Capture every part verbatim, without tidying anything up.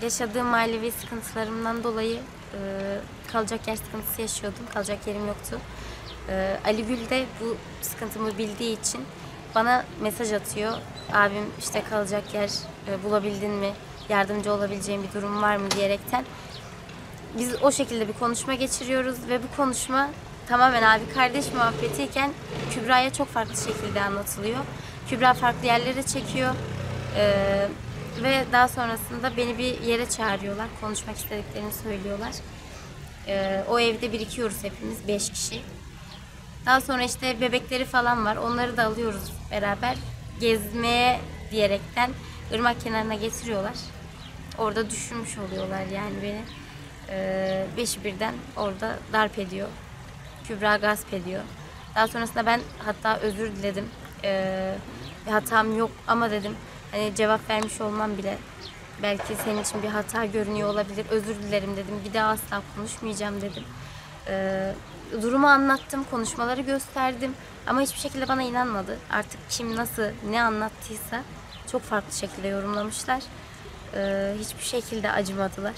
yaşadığım ailevi sıkıntılarımdan dolayı e, kalacak yer sıkıntısı yaşıyordum. Kalacak yerim yoktu. E, Ali Gül de bu sıkıntımı bildiği için bana mesaj atıyor. Abim işte kalacak yer e, bulabildin mi? Yardımcı olabileceğim bir durum var mı diyerekten. Biz o şekilde bir konuşma geçiriyoruz ve bu konuşma tamamen abi kardeş muhabbetiyken Kübra'ya çok farklı şekilde anlatılıyor. Kübra farklı yerlere çekiyor. Ee, ve daha sonrasında beni bir yere çağırıyorlar. Konuşmak istediklerini söylüyorlar. Ee, o evde birikiyoruz hepimiz, beş kişi. Daha sonra işte bebekleri falan var. Onları da alıyoruz beraber. Gezmeye diyerekten ırmak kenarına getiriyorlar. Orada düşürmüş oluyorlar yani beni. Ee, beşi birden orada darp ediyor. Kübra gasp ediyor. Daha sonrasında ben hatta özür diledim. Ee, bir hatam yok ama dedim hani cevap vermiş olmam bile belki senin için bir hata görünüyor olabilir. Özür dilerim dedim. Bir daha asla konuşmayacağım dedim. Ee, durumu anlattım, konuşmaları gösterdim ama hiçbir şekilde bana inanmadı. Artık kim nasıl ne anlattıysa çok farklı şekilde yorumlamışlar. Ee, hiçbir şekilde acımadılar.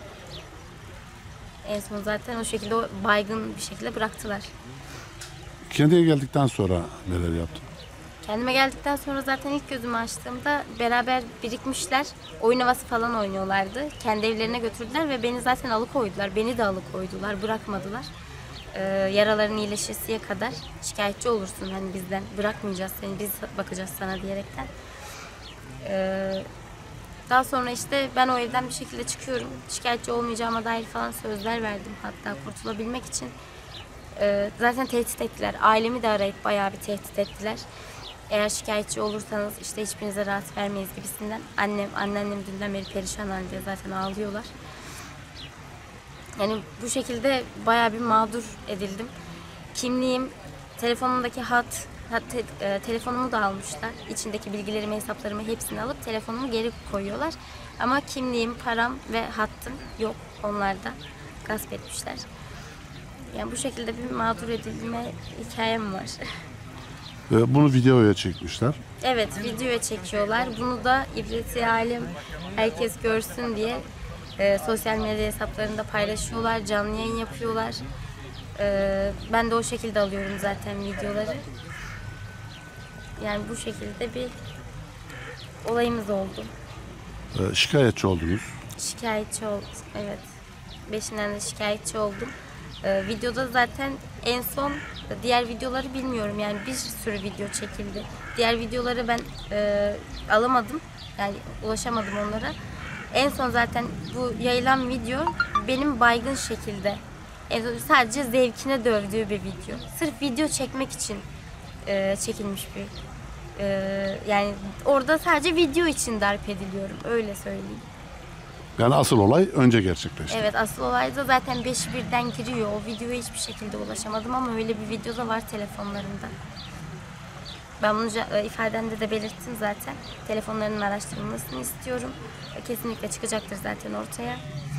En son zaten o şekilde o baygın bir şekilde bıraktılar. Kendine geldikten sonra neler yaptın? Kendime geldikten sonra zaten ilk gözümü açtığımda beraber birikmişler. Oyun havası falan oynuyorlardı. Kendi evlerine götürdüler ve beni zaten alıkoydular. Beni de alıkoydular, bırakmadılar. Ee, yaraların iyileşesiye kadar şikayetçi olursun hani bizden. Bırakmayacağız seni, biz bakacağız sana diyerekten. Ee, daha sonra işte ben o evden bir şekilde çıkıyorum. Şikayetçi olmayacağıma dair falan sözler verdim hatta kurtulabilmek için. Ee, zaten tehdit ettiler. Ailemi de arayıp bayağı bir tehdit ettiler. Eğer şikayetçi olursanız işte hiçbirinize rahat vermeyiz gibisinden. Annem, anneannem dünden beri perişan halde zaten ağlıyorlar. Yani bu şekilde bayağı bir mağdur edildim. Kimliğim, telefonumdaki hat, hat te, e, telefonumu da almışlar. İçindeki bilgilerimi, hesaplarımı hepsini alıp telefonumu geri koyuyorlar. Ama kimliğim, param ve hattım yok onlarda. Gasp etmişler. Yani bu şekilde bir mağdur edilme hikayem var. Bunu videoya çekmişler. Evet, videoya çekiyorlar. Bunu da ibreti alem herkes görsün diye e, sosyal medya hesaplarında paylaşıyorlar, canlı yayın yapıyorlar. E, ben de o şekilde alıyorum zaten videoları. Yani bu şekilde bir olayımız oldu. Ee, şikayetçi oldunuz. Şikayetçi oldum, evet. Beşinden de şikayetçi oldum. Ee, videoda zaten en son diğer videoları bilmiyorum yani bir sürü video çekildi. Diğer videoları ben e, alamadım yani ulaşamadım onlara. En son zaten bu yayılan video benim baygın şekilde en son sadece zevkine dövdüğü bir video. Sırf video çekmek için e, çekilmiş bir e, yani orada sadece video için darp ediliyorum öyle söyleyeyim. Yani asıl olay önce gerçekleşti. Evet, asıl olay da zaten beşi birden giriyor. O videoya hiçbir şekilde ulaşamadım ama öyle bir video da var telefonlarımda. Ben bunu ifademde de belirttim zaten. Telefonlarının araştırılmasını istiyorum. Kesinlikle çıkacaktır zaten ortaya.